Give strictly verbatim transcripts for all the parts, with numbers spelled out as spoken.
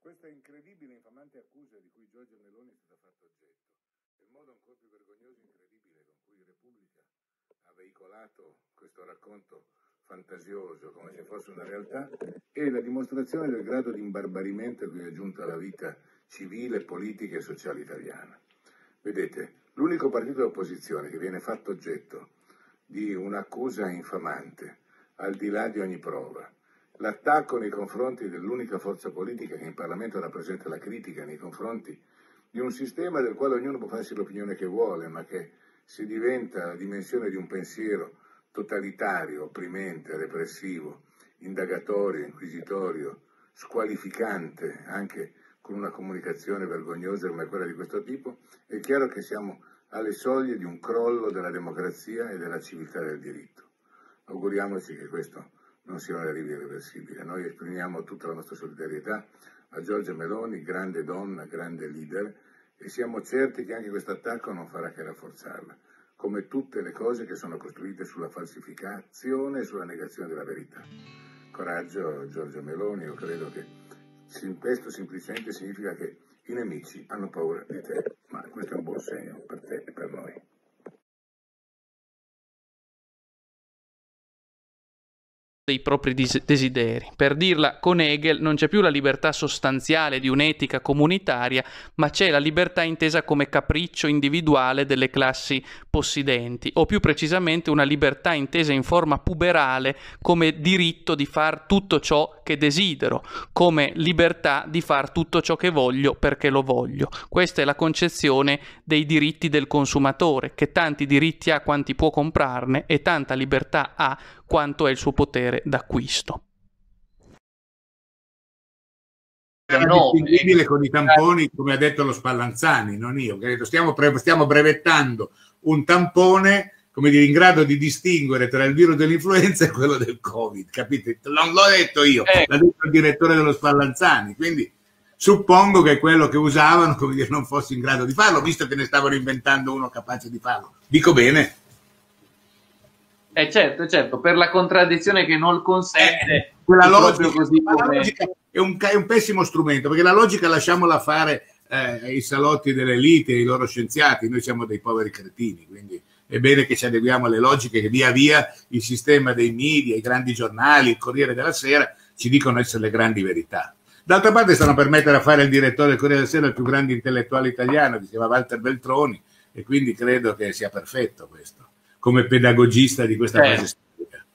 Questa incredibile, infamante accusa di cui Giorgia Meloni è stata fatta oggetto, il modo ancora più vergognoso e incredibile con cui Repubblica ha veicolato questo racconto fantasioso come se fosse una realtà, è la dimostrazione del grado di imbarbarimento a cui è giunta la vita civile, politica e sociale italiana. Vedete, l'unico partito d'opposizione che viene fatto oggetto di un'accusa infamante, al di là di ogni prova, l'attacco nei confronti dell'unica forza politica che in Parlamento rappresenta la critica nei confronti di un sistema del quale ognuno può farsi l'opinione che vuole, ma che se diventa la dimensione di un pensiero totalitario, opprimente, repressivo, indagatorio, inquisitorio, squalificante, anche con una comunicazione vergognosa come quella di questo tipo, è chiaro che siamo alle soglie di un crollo della democrazia e della civiltà del diritto. Auguriamoci che questo non sia un arrivo irreversibile. Noi esprimiamo tutta la nostra solidarietà a Giorgia Meloni, grande donna, grande leader, e siamo certi che anche questo attacco non farà che rafforzarla, come tutte le cose che sono costruite sulla falsificazione e sulla negazione della verità. Coraggio Giorgia Meloni, io credo che questo semplicemente significa che i nemici hanno paura di te, ma questo è un buon segno per te e per noi. Dei propri desideri. Per dirla con Hegel, non c'è più la libertà sostanziale di un'etica comunitaria, ma c'è la libertà intesa come capriccio individuale delle classi possidenti, o più precisamente una libertà intesa in forma puberale come diritto di far tutto ciò che desidero, come libertà di far tutto ciò che voglio perché lo voglio. Questa è la concezione dei diritti del consumatore, che tanti diritti ha quanti può comprarne e tanta libertà ha quanto è il suo potere d'acquisto. È distinguibile con i tamponi, come ha detto lo Spallanzani, non io, credo. Stiamo, pre stiamo brevettando un tampone, come dire, in grado di distinguere tra il virus dell'influenza e quello del Covid, capite? Non l'ho detto io, eh. l'ha detto il direttore dello Spallanzani, quindi suppongo che quello che usavano, come dire, non fosse in grado di farlo, visto che ne stavano inventando uno capace di farlo. Dico bene? Eh certo, certo, per la contraddizione che non consente, eh, quella logica, così ma come... la logica è, un, è un pessimo strumento, perché la logica lasciamola fare eh, ai salotti dell'elite, ai loro scienziati, noi siamo dei poveri cretini, quindi è bene che ci adeguiamo alle logiche che via via il sistema dei media, i grandi giornali, il Corriere della Sera ci dicono essere le grandi verità. D'altra parte stanno per mettere a fare il direttore del Corriere della Sera il più grande intellettuale italiano, che si chiama Walter Veltroni, e quindi credo che sia perfetto questo come pedagogista di questa certo. fase storica.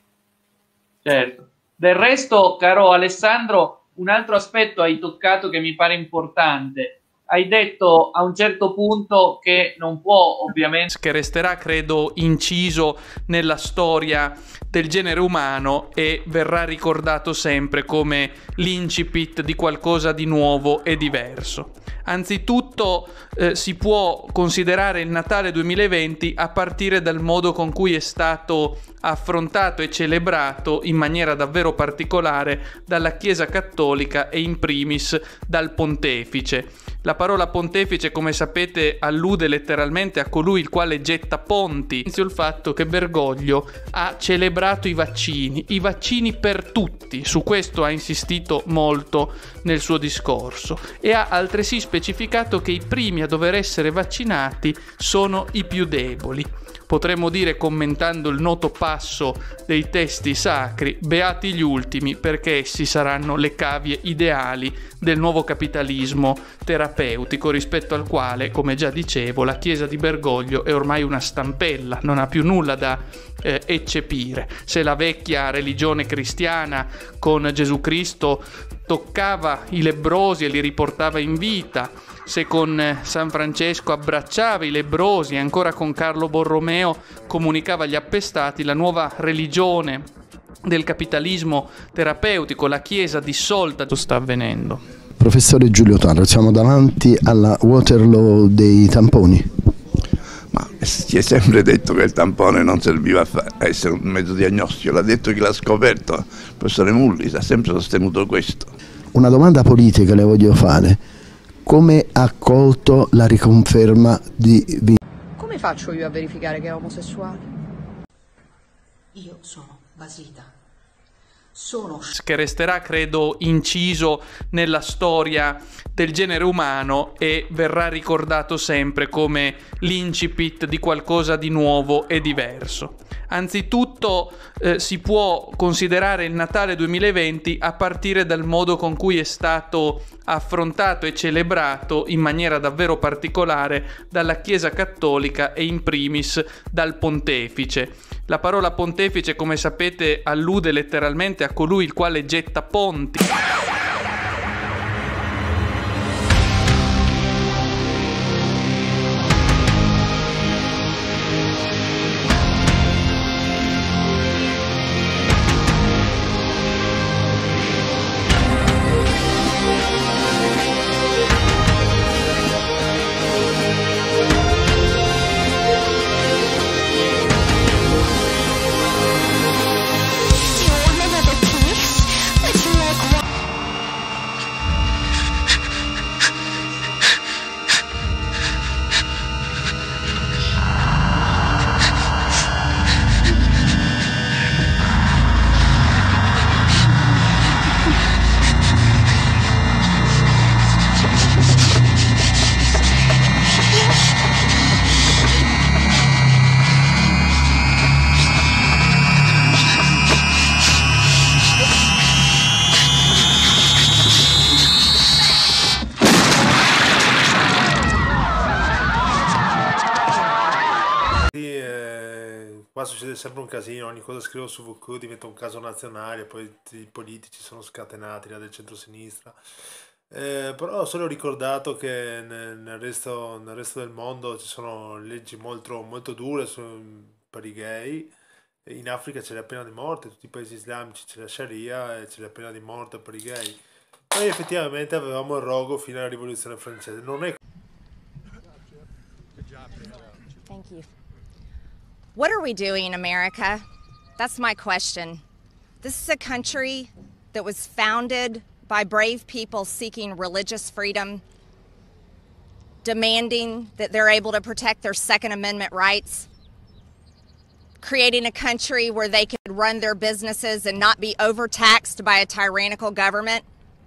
Certo. Del resto, caro Alessandro, un altro aspetto hai toccato che mi pare importante. Hai detto a un certo punto che non può, ovviamente... Che resterà, credo, inciso nella storia del genere umano e verrà ricordato sempre come l'incipit di qualcosa di nuovo e diverso. Anzitutto eh, si può considerare il Natale duemilaventi a partire dal modo con cui è stato affrontato e celebrato in maniera davvero particolare dalla Chiesa Cattolica e in primis dal Pontefice. La parola pontefice, come sapete, allude letteralmente a colui il quale getta ponti. Il fatto che Bergoglio ha celebrato i vaccini, i vaccini per tutti, su questo ha insistito molto nel suo discorso e ha altresì specificato che i primi a dover essere vaccinati sono i più deboli. Potremmo dire, commentando il noto passo dei testi sacri, beati gli ultimi perché essi saranno le cavie ideali del nuovo capitalismo terapeutico, rispetto al quale, come già dicevo, la Chiesa di Bergoglio è ormai una stampella, non ha più nulla da eh, eccepire. Se la vecchia religione cristiana con Gesù Cristo toccava i lebbrosi e li riportava in vita, se con San Francesco abbracciava i lebbrosi e ancora con Carlo Borromeo comunicava agli appestati, la nuova religione del capitalismo terapeutico, la Chiesa dissolta, sta avvenendo. Professore Giulio Tarro, siamo davanti alla Waterloo dei tamponi. Ma si è sempre detto che il tampone non serviva a essere un mezzo diagnostico, l'ha detto chi l'ha scoperto, il professore Mullis ha sempre sostenuto questo. Una domanda politica le voglio fare. Come ha accolto la riconferma di... Come faccio io a verificare che è omosessuale? Io sono basita. sono che resterà credo inciso nella storia del genere umano e verrà ricordato sempre come l'incipit di qualcosa di nuovo e diverso. Anzitutto eh, si può considerare il Natale duemilaventi a partire dal modo con cui è stato affrontato e celebrato in maniera davvero particolare dalla Chiesa Cattolica e in primis dal Pontefice. La parola pontefice, come sapete, allude letteralmente a colui il quale getta ponti. Qua succede sempre un casino, ogni cosa scrivo su V Q diventa un caso nazionale, poi i politici sono scatenati là del centro-sinistra. Eh, però ho solo ricordato che nel, nel resto, nel resto del mondo ci sono leggi molto, molto dure su- per i gay. In Africa c'è la pena di morte, in tutti i paesi islamici c'è la Sharia e c'è la pena di morte per i gay. Poi effettivamente avevamo il rogo fino alla rivoluzione francese. Non è Thank you. What are we doing, America? That's my question. This is a country that was founded by brave people seeking religious freedom, demanding that they're able to protect their Second Amendment rights, creating a country where they could run their businesses and not be overtaxed by a tyrannical government.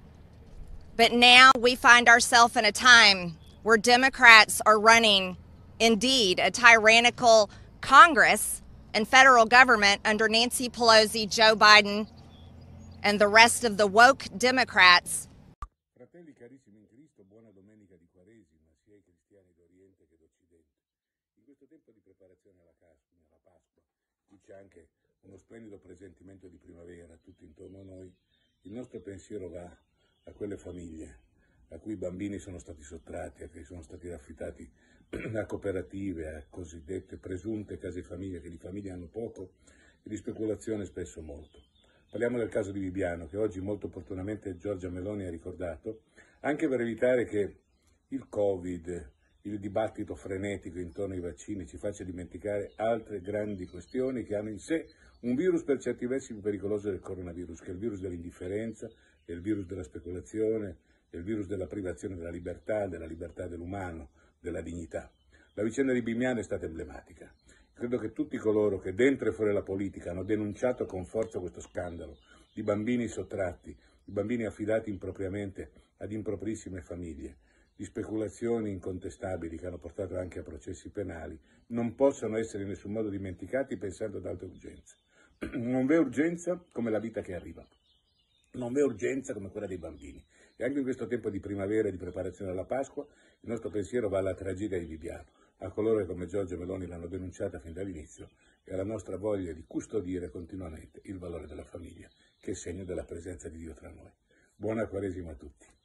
But now we find ourselves in a time where Democrats are running, indeed, a tyrannical Congress and federal government under Nancy Pelosi, Joe Biden, and the rest of the woke Democrats. Fratelli carissimi in Cristo, buona domenica di Quaresima, sia ai cristiani d'Oriente che d'Occidente. In questo tempo di preparazione alla Pasqua, alla Pasqua, qui c'è anche uno splendido presentimento di primavera tutto intorno a noi. Il nostro pensiero va a quelle famiglie a cui i bambini sono stati sottratti, a cui sono stati affidati a cooperative, a cosiddette presunte case famiglia, che di famiglia hanno poco e di speculazione spesso molto. Parliamo del caso di Bibbiano, che oggi molto opportunamente Giorgia Meloni ha ricordato, anche per evitare che il Covid, il dibattito frenetico intorno ai vaccini ci faccia dimenticare altre grandi questioni che hanno in sé un virus per certi versi più pericoloso del coronavirus, che è il virus dell'indifferenza, è il virus della speculazione, è il virus della privazione della libertà, della libertà dell'umano, della dignità. La vicenda di Bibbiano è stata emblematica. Credo che tutti coloro che dentro e fuori la politica hanno denunciato con forza questo scandalo di bambini sottratti, di bambini affidati impropriamente ad impropriissime famiglie, di speculazioni incontestabili che hanno portato anche a processi penali, non possano essere in nessun modo dimenticati pensando ad altre urgenze. Non v'è urgenza come la vita che arriva. Non v'è urgenza come quella dei bambini. E anche in questo tempo di primavera e di preparazione alla Pasqua, il nostro pensiero va alla tragedia di Bibbiano, a coloro che come Giorgia Meloni l'hanno denunciata fin dall'inizio e alla nostra voglia di custodire continuamente il valore della famiglia, che è segno della presenza di Dio tra noi. Buona Quaresima a tutti.